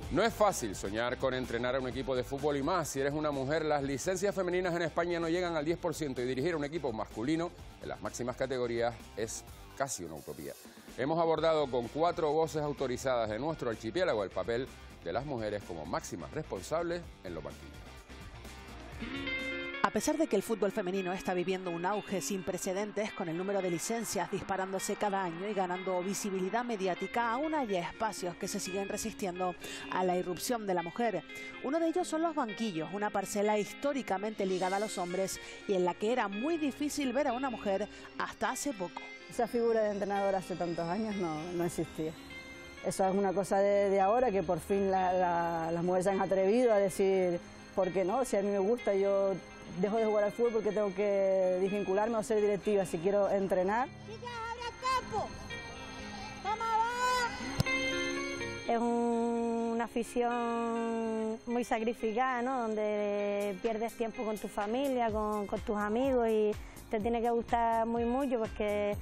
No es fácil soñar con entrenar a un equipo de fútbol y más. Si eres una mujer, las licencias femeninas en España no llegan al 10% y dirigir a un equipo masculino en las máximas categorías es casi una utopía. Hemos abordado con 4 voces autorizadas de nuestro archipiélago el papel de las mujeres como máximas responsables en los banquillos. A pesar de que el fútbol femenino está viviendo un auge sin precedentes, con el número de licencias disparándose cada año y ganando visibilidad mediática, aún hay espacios que se siguen resistiendo a la irrupción de la mujer. Uno de ellos son los banquillos, una parcela históricamente ligada a los hombres y en la que era muy difícil ver a una mujer hasta hace poco. Esa figura de entrenadora hace tantos años no existía. Eso es una cosa de ahora, que por fin las mujeres se han atrevido a decir, ¿por qué no? Si a mí me gusta, yo dejo de jugar al fútbol porque tengo que desvincularme o ser directiva si quiero entrenar. ¡Chicas, abre el campo! ¡Vamos, va! Es una afición muy sacrificada, ¿no? Donde pierdes tiempo con tu familia, con tus amigos, y te tiene que gustar mucho porque...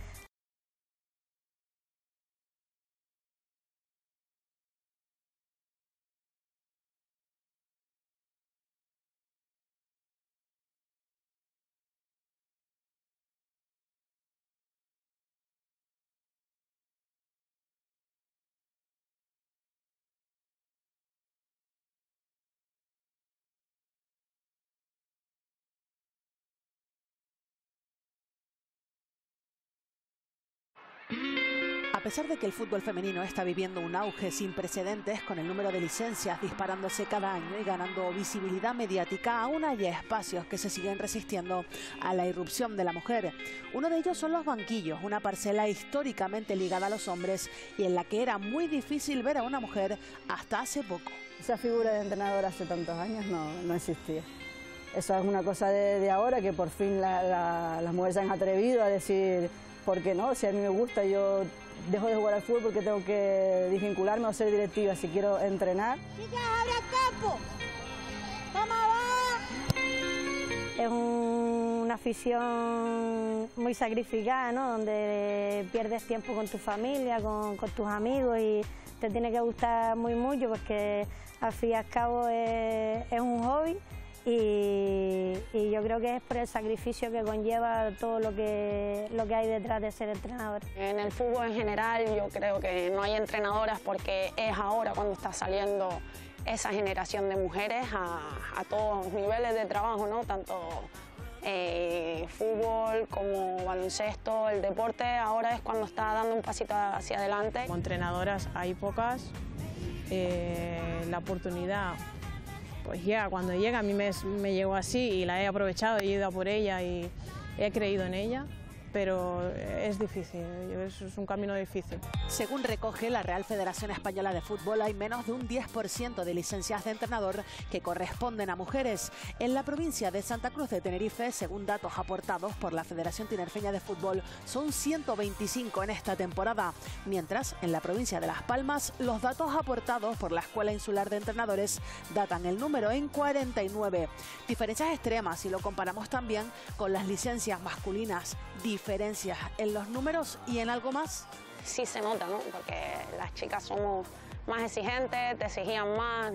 A pesar de que el fútbol femenino está viviendo un auge sin precedentes, con el número de licencias disparándose cada año y ganando visibilidad mediática, aún hay espacios que se siguen resistiendo a la irrupción de la mujer. Uno de ellos son los banquillos, una parcela históricamente ligada a los hombres y en la que era muy difícil ver a una mujer hasta hace poco. Esa figura de entrenadora hace tantos años no existía. Eso es una cosa de ahora, que por fin las mujeres se han atrevido a decir, ¿por qué no? Si a mí me gusta, yo dejo de jugar al fútbol porque tengo que desvincularme o ser directiva si quiero entrenar. ¡Chicas, abre el campo! ¡Vamos, va! Es una afición muy sacrificada, ¿no? Donde pierdes tiempo con tu familia, con tus amigos, y te tiene que gustar mucho porque al fin y al cabo es un hobby. Y yo creo que es por el sacrificio que conlleva todo lo que hay detrás de ser entrenador. En el fútbol en general yo creo que no hay entrenadoras porque es ahora cuando está saliendo esa generación de mujeres a todos los niveles de trabajo, ¿no? Tanto fútbol como baloncesto, el deporte ahora es cuando está dando un pasito hacia adelante. Como entrenadoras hay pocas, la oportunidad pues llega cuando llega. A mí me llegó así y la he aprovechado, he ido a por ella y he creído en ella, pero es difícil, es un camino difícil. Según recoge la Real Federación Española de Fútbol, hay menos de un 10% de licencias de entrenador que corresponden a mujeres. En la provincia de Santa Cruz de Tenerife, según datos aportados por la Federación Tinerfeña de Fútbol, son 125 en esta temporada. Mientras, en la provincia de Las Palmas, los datos aportados por la Escuela Insular de Entrenadores datan el número en 49. Diferencias extremas si lo comparamos también con las licencias masculinas. ¿Diferencias en los números y en algo más? Sí se nota, ¿no? Porque las chicas somos más exigentes, te exigían más,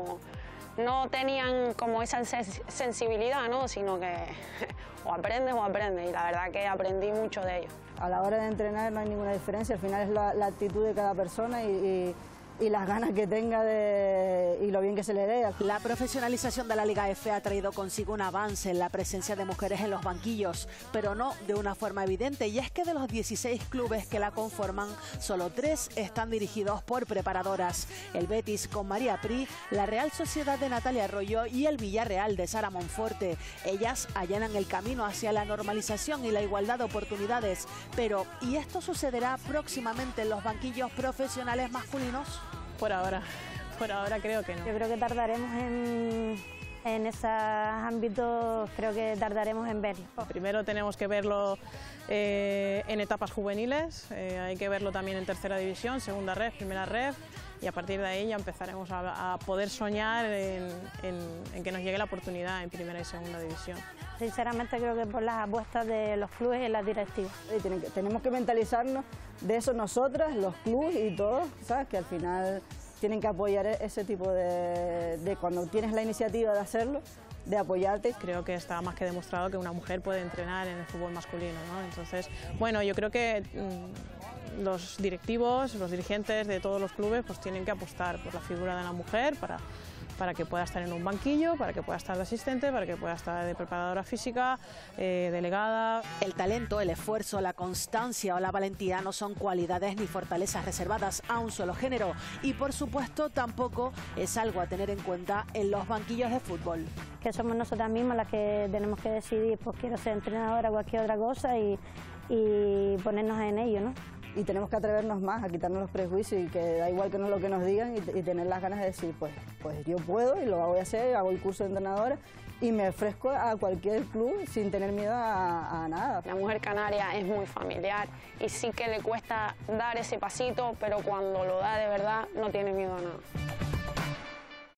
no tenían como esa sensibilidad, ¿no? Sino que o aprendes, y la verdad que aprendí mucho de ello. A la hora de entrenar no hay ninguna diferencia, al final es la actitud de cada persona y las ganas que tenga y lo bien que se le dé. La profesionalización de la Liga F ha traído consigo un avance en la presencia de mujeres en los banquillos, pero no de una forma evidente, y es que de los 16 clubes que la conforman, solo 3 están dirigidos por preparadoras. El Betis con María Pri, la Real Sociedad de Natalia Arroyo y el Villarreal de Sara Monforte. Ellas allanan el camino hacia la normalización y la igualdad de oportunidades. Pero, ¿y esto sucederá próximamente en los banquillos profesionales masculinos? Por ahora creo que no. Yo creo que tardaremos en esos ámbitos, creo que tardaremos en verlo. Primero tenemos que verlo en etapas juveniles, hay que verlo también en tercera división, segunda ref, primera ref, y a partir de ahí ya empezaremos a poder soñar en que nos llegue la oportunidad en primera y segunda división. Sinceramente creo que por las apuestas de los clubes y las directivas. Tenemos que mentalizarnos de eso nosotras, los clubes y todos, ¿sabes? Que al final tienen que apoyar ese tipo de cuando tienes la iniciativa de hacerlo, de apoyarte. Creo que está más que demostrado que una mujer puede entrenar en el fútbol masculino, ¿no? Entonces, bueno, yo creo que los directivos, los dirigentes de todos los clubes pues tienen que apostar por la figura de la mujer para que pueda estar en un banquillo, para que pueda estar de asistente, para que pueda estar de preparadora física, delegada. El talento, el esfuerzo, la constancia o la valentía no son cualidades ni fortalezas reservadas a un solo género y por supuesto tampoco es algo a tener en cuenta en los banquillos de fútbol. Que somos nosotras mismas las que tenemos que decidir, pues quiero ser entrenadora o cualquier otra cosa y ponernos en ello, ¿no? Y tenemos que atrevernos más a quitarnos los prejuicios y que da igual que no lo que nos digan y tener las ganas de decir, pues yo puedo y lo voy a hacer, hago el curso de entrenadora y me ofrezco a cualquier club sin tener miedo a nada. La mujer canaria es muy familiar y sí que le cuesta dar ese pasito, pero cuando lo da de verdad no tiene miedo a nada.